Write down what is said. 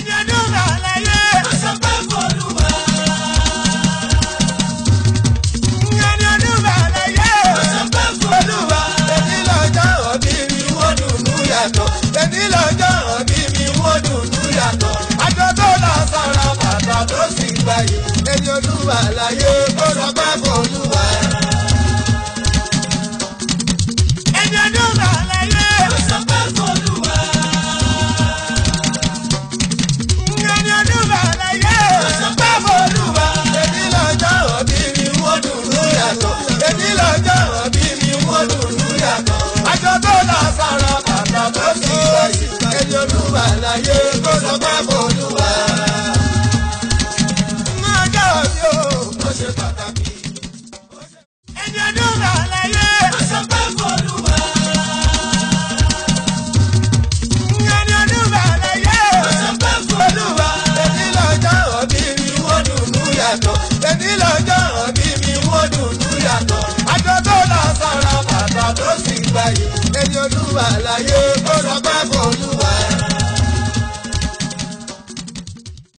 ẹni ọdún bá láyé. Ọ̀sán pẹ́ fọlùwà. Ẹni ọdún bá láyé. Ọ̀sán pẹ́ fọlùwà. Èmi lọ́jọ́ òbí mi wọ́n dùnú yàtọ̀. Èmi lọ́jọ́ òbí mi wọ́n dùnú yàtọ̀. Àjọ tó lọ sọ̀rọ̀ bàtà tó sì gbàyè. Ẹni ọdún bá láyé. Ọ̀sán pẹ́ fọlùwà. Ẹni ọdún bá láyé. Ọ̀sán pẹ́ fọlùwà. Ẹni ọdún bá láyé. Ọ̀sán pẹ́ fọlùwà. Èmi lọ́jọ́ òbí mi wọ́n dùnú yàtọ̀. Èmi lọ́jọ́ òbí mi wọ́n dùnú yàtọ̀. Àjọ tó lọ sọ̀rọ̀ bàtà tó sì gbàyè. Ẹni ọdún bá láyé. Ọ̀sán pẹ́ fọlùwà. Ọjọ́ òbí o, ó ṣe pàtàkì. Ẹni ọdún bá láyé. Ọ̀sán pẹ́ fọlùwà. Ẹni ọdún bá láyé. Ọ̀sán pẹ́ fọlùwà. Èmi lọ́jọ́ òbí mi wọ́n dùnú yàtọ̀. Èmi lọ́jọ́ òbí mi wọ́n dùnú yàtọ̀. Àjọ tó lọ sọ̀rọ̀ bàtà tó sì gbàyè. Ẹni ọdún bá láyé.